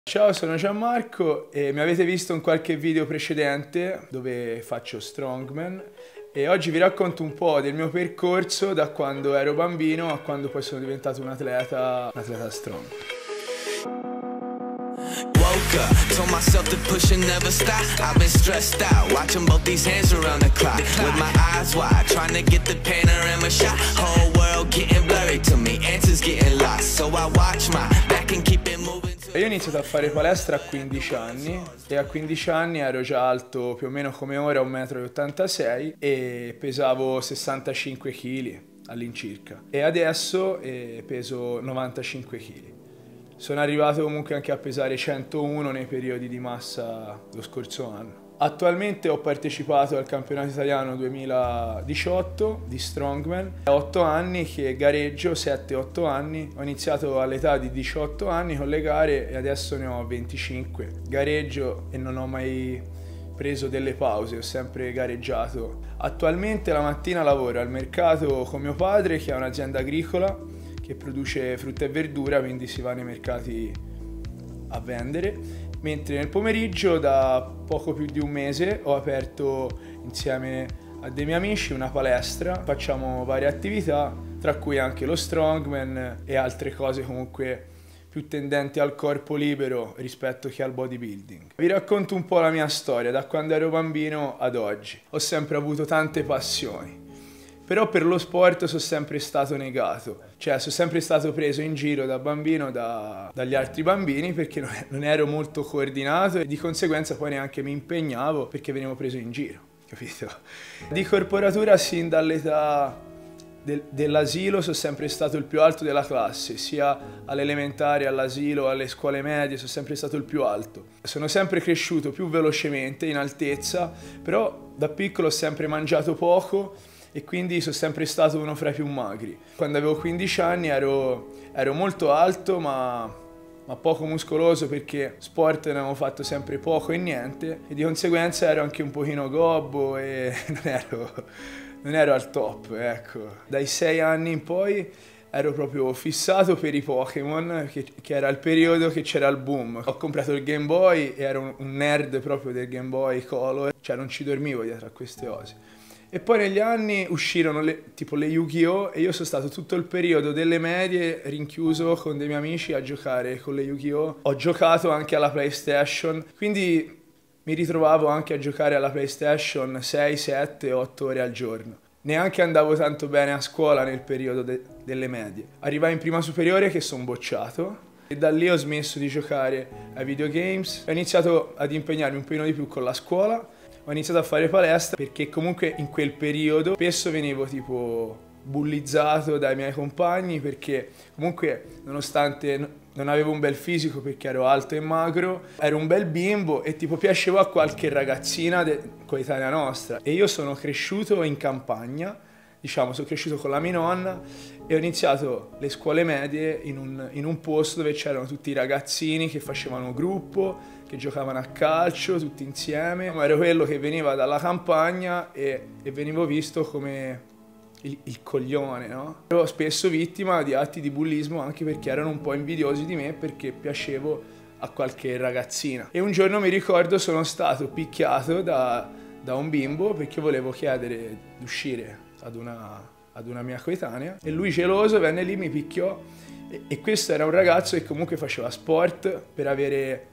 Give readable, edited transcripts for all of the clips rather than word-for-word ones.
Ciao, sono Gianmarco e mi avete visto in qualche video precedente dove faccio strongman e oggi vi racconto un po' del mio percorso da quando ero bambino a quando poi sono diventato un atleta strong. Woke up, told myself to push and never stop. I've been stressed out, watching both these hands around the clock. With my eyes wide, trying to get the panorama shot. Whole world getting blurry to me, answers getting lost. So I watch my back and keep it moving. Io ho iniziato a fare palestra a 15 anni e a 15 anni ero già alto più o meno come ora, 1,86 m e pesavo 65 kg all'incirca. E adesso peso 95 kg. Sono arrivato comunque anche a pesare 101 nei periodi di massa lo scorso anno. Attualmente ho partecipato al campionato italiano 2018 di strongman. Ho 8 anni che gareggio, 7-8 anni. Ho iniziato all'età di 18 anni con le gare e adesso ne ho 25. Gareggio e non ho mai preso delle pause, ho sempre gareggiato. Attualmente la mattina lavoro al mercato con mio padre che ha un'azienda agricola che produce frutta e verdura, quindi si va nei mercati a vendere. Mentre nel pomeriggio, da poco più di un mese, ho aperto insieme a dei miei amici una palestra. Facciamo varie attività, tra cui anche lo strongman e altre cose comunque più tendenti al corpo libero rispetto che al bodybuilding. Vi racconto un po' la mia storia, da quando ero bambino ad oggi. Ho sempre avuto tante passioni. Però per lo sport sono sempre stato negato, cioè sono sempre stato preso in giro da bambino dagli altri bambini perché non ero molto coordinato e di conseguenza poi neanche mi impegnavo perché venivo preso in giro, capito? Di corporatura sin dall'età dell'asilo sono sempre stato il più alto della classe, sia all'elementare, all'asilo, alle scuole medie, sono sempre stato il più alto. Sono sempre cresciuto più velocemente in altezza, però da piccolo ho sempre mangiato poco e quindi sono sempre stato uno fra i più magri. Quando avevo 15 anni ero molto alto ma poco muscoloso perché sport ne avevo fatto sempre poco e niente e di conseguenza ero anche un pochino gobbo e non ero al top, ecco. Dai 6 anni in poi ero proprio fissato per i Pokémon, che era il periodo che c'era il boom. Ho comprato il Game Boy e ero un nerd proprio del Game Boy Color, cioè non ci dormivo dietro a queste cose. E poi negli anni uscirono tipo le Yu-Gi-Oh! E io sono stato tutto il periodo delle medie rinchiuso con dei miei amici a giocare con le Yu-Gi-Oh! Ho giocato anche alla PlayStation, quindi mi ritrovavo anche a giocare alla PlayStation 6, 7, 8 ore al giorno. Neanche andavo tanto bene a scuola nel periodo delle medie. Arrivai in prima superiore che sono bocciato e da lì ho smesso di giocare ai videogames. Ho iniziato ad impegnarmi un pochino di più con la scuola. Ho iniziato a fare palestra perché comunque in quel periodo spesso venivo tipo bullizzato dai miei compagni perché comunque nonostante non avevo un bel fisico perché ero alto e magro, ero un bel bimbo e tipo piacevo a qualche ragazzina coetanea nostra. E io sono cresciuto in campagna, diciamo, sono cresciuto con la mia nonna e ho iniziato le scuole medie in un posto dove c'erano tutti i ragazzini che facevano gruppo, che giocavano a calcio tutti insieme. Ero quello che veniva dalla campagna e venivo visto come il coglione, no? Ero spesso vittima di atti di bullismo anche perché erano un po' invidiosi di me perché piacevo a qualche ragazzina. E un giorno mi ricordo sono stato picchiato da un bimbo perché volevo chiedere di uscire ad una mia coetanea e lui geloso venne lì, mi picchiò e questo era un ragazzo che comunque faceva sport per avere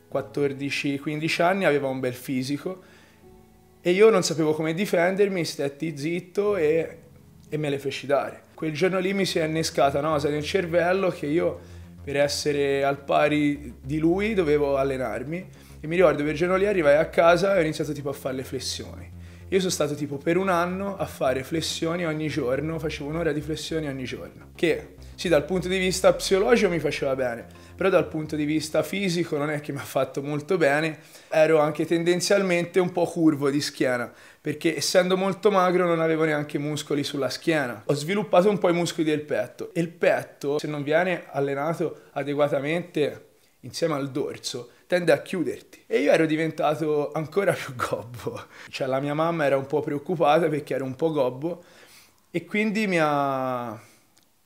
14-15 anni, aveva un bel fisico e io non sapevo come difendermi, stetti zitto e me le feci dare. Quel giorno lì mi si è innescata una cosa nel cervello che io per essere al pari di lui dovevo allenarmi e mi ricordo quel giorno lì arrivai a casa e ho iniziato tipo a fare le flessioni. Io sono stato tipo per un anno a fare flessioni ogni giorno, facevo un'ora di flessioni ogni giorno, che sì, dal punto di vista psicologico mi faceva bene, però dal punto di vista fisico non è che mi ha fatto molto bene, ero anche tendenzialmente un po' curvo di schiena, perché essendo molto magro non avevo neanche muscoli sulla schiena. Ho sviluppato un po' i muscoli del petto e il petto, se non viene allenato adeguatamente insieme al dorso, tende a chiuderti. E io ero diventato ancora più gobbo. Cioè la mia mamma era un po' preoccupata perché ero un po' gobbo e quindi mi ha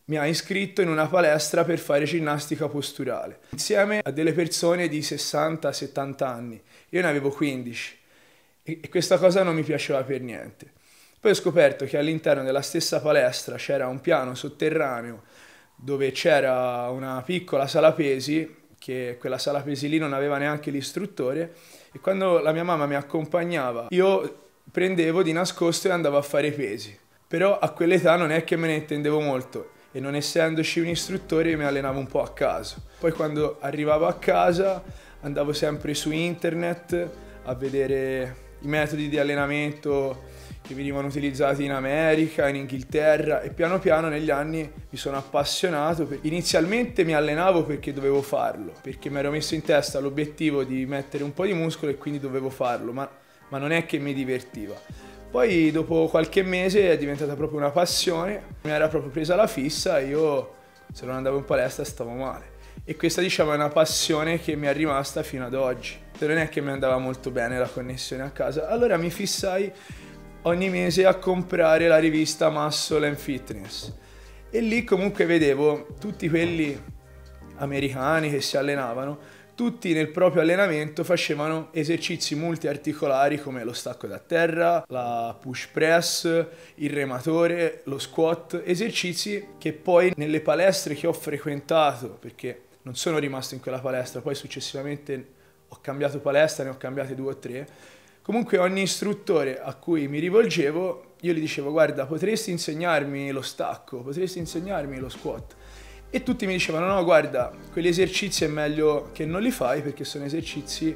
mi ha iscritto in una palestra per fare ginnastica posturale, insieme a delle persone di 60-70 anni. Io ne avevo 15 e questa cosa non mi piaceva per niente. Poi ho scoperto che all'interno della stessa palestra c'era un piano sotterraneo dove c'era una piccola sala pesi, che quella sala pesi lì non aveva neanche l'istruttore, e quando la mia mamma mi accompagnava io prendevo di nascosto e andavo a fare i pesi. Però a quell'età non è che me ne intendevo molto e non essendoci un istruttore mi allenavo un po' a caso. Poi quando arrivavo a casa andavo sempre su internet a vedere i metodi di allenamento che venivano utilizzati in America, in Inghilterra, e piano piano negli anni mi sono appassionato. Inizialmente mi allenavo perché dovevo farlo, perché mi ero messo in testa l'obiettivo di mettere un po' di muscolo e quindi dovevo farlo, ma non è che mi divertiva. Poi dopo qualche mese è diventata proprio una passione, mi era proprio presa la fissa e io se non andavo in palestra stavo male. E questa diciamo è una passione che mi è rimasta fino ad oggi. Non è che mi andava molto bene la connessione a casa, allora mi fissai ogni mese a comprare la rivista Muscle and Fitness e lì comunque vedevo tutti quelli americani che si allenavano, tutti nel proprio allenamento facevano esercizi multiarticolari come lo stacco da terra, la push press, il rematore, lo squat, esercizi che poi nelle palestre che ho frequentato, perché non sono rimasto in quella palestra, poi successivamente ho cambiato palestra, ne ho cambiate 2 o 3, comunque ogni istruttore a cui mi rivolgevo, io gli dicevo guarda potresti insegnarmi lo stacco, potresti insegnarmi lo squat. E tutti mi dicevano no guarda, quegli esercizi è meglio che non li fai perché sono esercizi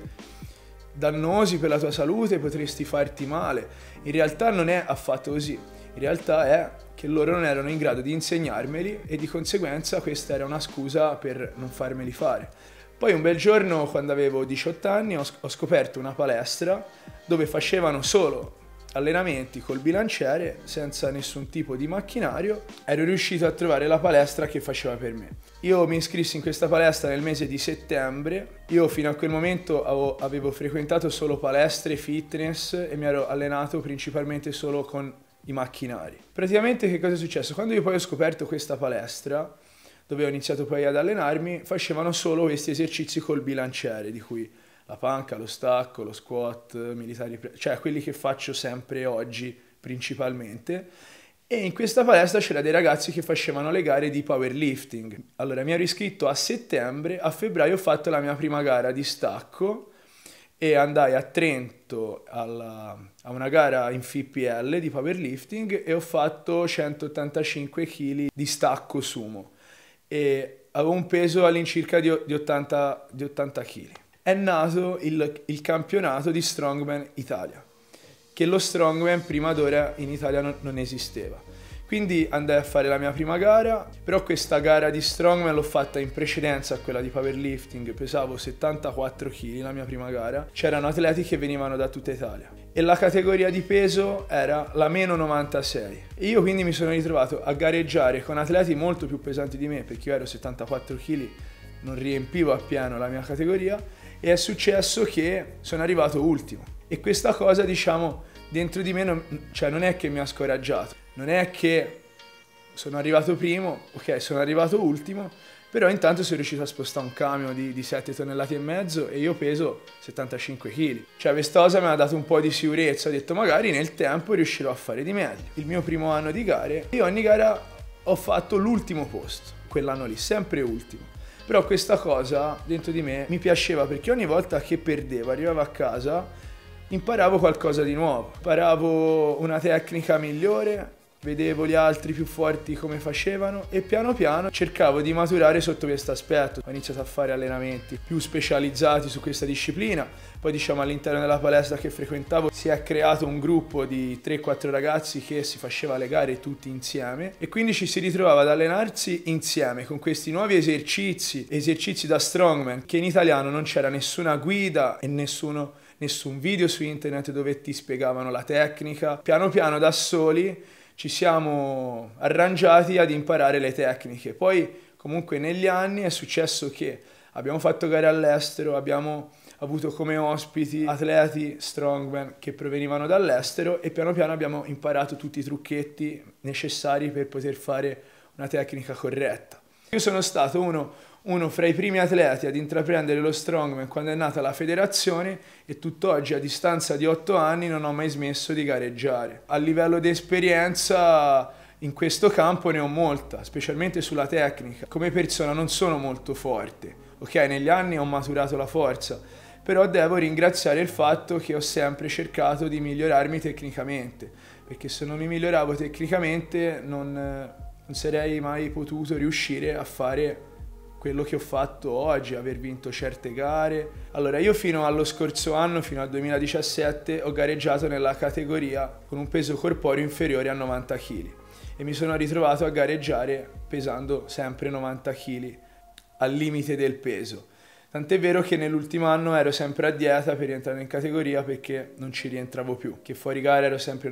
dannosi per la tua salute, potresti farti male. In realtà non è affatto così, in realtà è che loro non erano in grado di insegnarmeli e di conseguenza questa era una scusa per non farmeli fare. Poi un bel giorno, quando avevo 18 anni, ho scoperto una palestra dove facevano solo allenamenti col bilanciere, senza nessun tipo di macchinario. Ero riuscito a trovare la palestra che faceva per me. Io mi iscrissi in questa palestra nel mese di settembre. Io fino a quel momento avevo frequentato solo palestre fitness e mi ero allenato principalmente solo con i macchinari. Praticamente che cosa è successo? Quando io poi ho scoperto questa palestra, dove ho iniziato poi ad allenarmi, facevano solo questi esercizi col bilanciere, di cui la panca, lo stacco, lo squat, militari, cioè quelli che faccio sempre oggi principalmente. E in questa palestra c'erano dei ragazzi che facevano le gare di powerlifting. Allora mi ero iscritto a settembre, a febbraio ho fatto la mia prima gara di stacco e andai a Trento a una gara in FIPL di powerlifting e ho fatto 185 kg di stacco sumo. E avevo un peso all'incirca di 80 kg. È nato il campionato di Strongman Italia, che lo Strongman prima d'ora in Italia non esisteva. Quindi andai a fare la mia prima gara, però questa gara di Strongman l'ho fatta in precedenza a quella di powerlifting, pesavo 74 kg la mia prima gara, c'erano atleti che venivano da tutta Italia e la categoria di peso era la meno 96 e io quindi mi sono ritrovato a gareggiare con atleti molto più pesanti di me perché io ero 74 kg, non riempivo appieno la mia categoria e è successo che sono arrivato ultimo e questa cosa diciamo dentro di me non è che mi ha scoraggiato, non è che sono arrivato primo, ok sono arrivato ultimo, però intanto sono riuscito a spostare un camion di 7 tonnellate e mezzo e io peso 75 kg. Cioè questa cosa mi ha dato un po' di sicurezza, ho detto magari nel tempo riuscirò a fare di meglio. Il mio primo anno di gare, io ogni gara ho fatto l'ultimo posto, quell'anno lì, sempre ultimo. Però questa cosa dentro di me mi piaceva perché ogni volta che perdevo, arrivavo a casa, imparavo qualcosa di nuovo, imparavo una tecnica migliore, vedevo gli altri più forti come facevano e piano piano cercavo di maturare sotto questo aspetto. Ho iniziato a fare allenamenti più specializzati su questa disciplina, poi diciamo all'interno della palestra che frequentavo si è creato un gruppo di 3-4 ragazzi che si faceva le gare tutti insieme e quindi ci si ritrovava ad allenarsi insieme con questi nuovi esercizi da strongman che in italiano non c'era nessuna guida e nessun video su internet dove ti spiegavano la tecnica. Piano piano da soli ci siamo arrangiati ad imparare le tecniche. Poi comunque negli anni è successo che abbiamo fatto gare all'estero, abbiamo avuto come ospiti atleti strongman che provenivano dall'estero e piano piano abbiamo imparato tutti i trucchetti necessari per poter fare una tecnica corretta. Io sono stato uno fra i primi atleti ad intraprendere lo strongman quando è nata la federazione e tutt'oggi, a distanza di 8 anni, non ho mai smesso di gareggiare. A livello di esperienza in questo campo ne ho molta, specialmente sulla tecnica. Come persona non sono molto forte, ok? Negli anni ho maturato la forza, però devo ringraziare il fatto che ho sempre cercato di migliorarmi tecnicamente, perché se non mi miglioravo tecnicamente non sarei mai potuto riuscire a fare quello che ho fatto oggi, aver vinto certe gare. Allora, io fino allo scorso anno, fino al 2017, ho gareggiato nella categoria con un peso corporeo inferiore a 90 kg e mi sono ritrovato a gareggiare pesando sempre 90 kg al limite del peso. Tant'è vero che nell'ultimo anno ero sempre a dieta per rientrare in categoria perché non ci rientravo più, che fuori gara ero sempre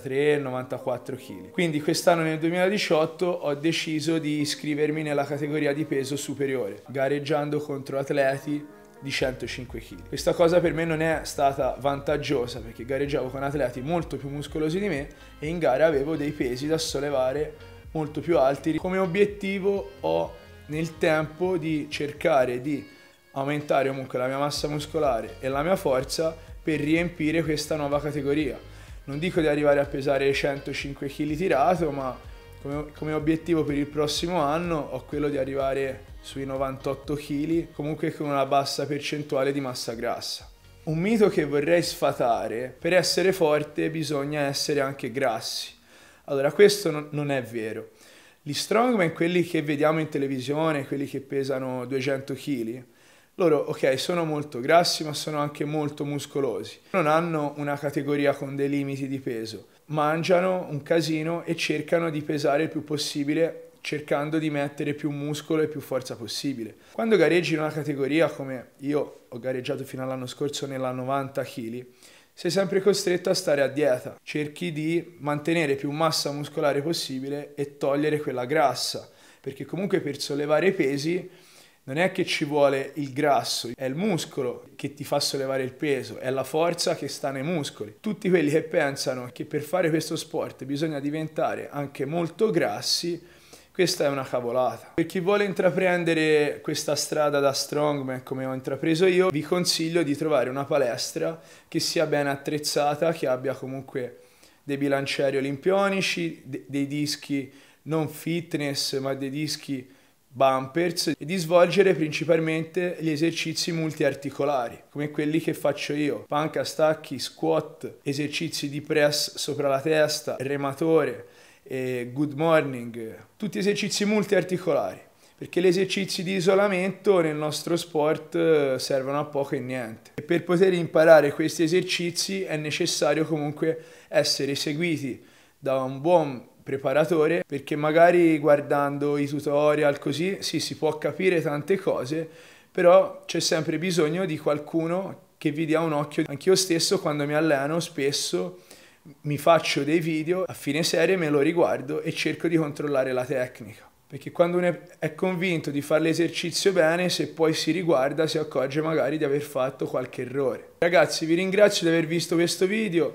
93-94 kg. Quindi quest'anno nel 2018 ho deciso di iscrivermi nella categoria di peso superiore, gareggiando contro atleti di 105 kg. Questa cosa per me non è stata vantaggiosa perché gareggiavo con atleti molto più muscolosi di me e in gara avevo dei pesi da sollevare molto più alti. Come obiettivo ho nel tempo di cercare di aumentare comunque la mia massa muscolare e la mia forza per riempire questa nuova categoria. Non dico di arrivare a pesare 105 kg tirato, ma come obiettivo per il prossimo anno ho quello di arrivare sui 98 kg, comunque con una bassa percentuale di massa grassa. Un mito che vorrei sfatare: per essere forte bisogna essere anche grassi. Allora, questo non è vero. Gli strongman, quelli che vediamo in televisione, quelli che pesano 200 kg, loro, ok, sono molto grassi, ma sono anche molto muscolosi. Non hanno una categoria con dei limiti di peso. Mangiano un casino e cercano di pesare il più possibile, cercando di mettere più muscolo e più forza possibile. Quando gareggi in una categoria come io ho gareggiato fino all'anno scorso nella 90 kg, sei sempre costretto a stare a dieta. Cerchi di mantenere più massa muscolare possibile e togliere quella grassa, perché comunque per sollevare i pesi non è che ci vuole il grasso, è il muscolo che ti fa sollevare il peso, è la forza che sta nei muscoli. Tutti quelli che pensano che per fare questo sport bisogna diventare anche molto grassi, questa è una cavolata. Per chi vuole intraprendere questa strada da strongman come ho intrapreso io, vi consiglio di trovare una palestra che sia ben attrezzata, che abbia comunque dei bilancieri olimpionici, dei dischi non fitness ma dei dischi bumpers, e di svolgere principalmente gli esercizi multiarticolari come quelli che faccio io: panca, stacchi, squat, esercizi di press sopra la testa, rematore, good morning, tutti esercizi multiarticolari, perché gli esercizi di isolamento nel nostro sport servono a poco e niente, e per poter imparare questi esercizi è necessario comunque essere seguiti da un buon preparatore, perché magari guardando i tutorial così sì, si può capire tante cose, però c'è sempre bisogno di qualcuno che vi dia un occhio. Anch'io stesso quando mi alleno spesso mi faccio dei video, a fine serie me lo riguardo e cerco di controllare la tecnica, perché quando uno è convinto di fare l'esercizio bene, se poi si riguarda si accorge magari di aver fatto qualche errore. Ragazzi, vi ringrazio di aver visto questo video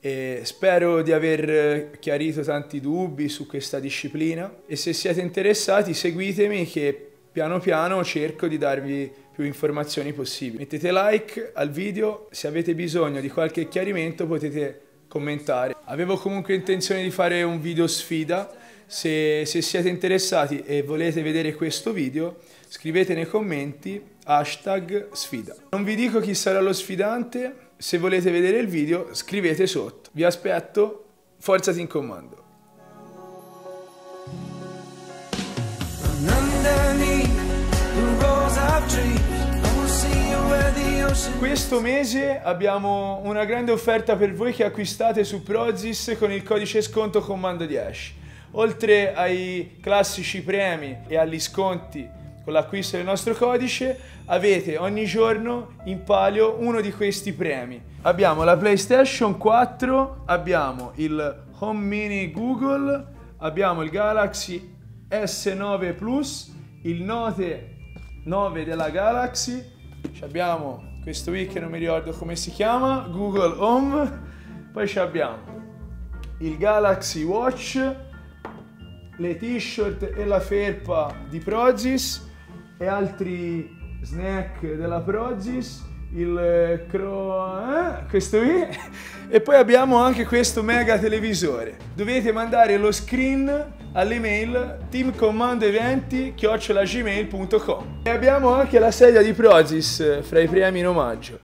e spero di aver chiarito tanti dubbi su questa disciplina, e se siete interessati seguitemi che piano piano cerco di darvi più informazioni possibili. Mettete like al video, se avete bisogno di qualche chiarimento potete commentare. Avevo comunque intenzione di fare un video sfida, se siete interessati e volete vedere questo video scrivete nei commenti #sfida. Non vi dico chi sarà lo sfidante. Se volete vedere il video scrivete sotto. Vi aspetto, forza Team Commando. Questo mese abbiamo una grande offerta per voi che acquistate su Prozis con il codice sconto Commando10. Oltre ai classici premi e agli sconti con l'acquisto del nostro codice, avete ogni giorno in palio uno di questi premi. Abbiamo la PlayStation 4, abbiamo il Home Mini Google, abbiamo il Galaxy S9 Plus, il Note 9 della Galaxy, abbiamo questo qui che non mi ricordo come si chiama, Google Home, poi abbiamo il Galaxy Watch, le t-shirt e la felpa di Prozis e altri snack della Prozis, questo qui, e poi abbiamo anche questo mega televisore. Dovete mandare lo screen all'email teamcommandoeventi@gmail.com. E abbiamo anche la sedia di Prozis fra i premi in omaggio.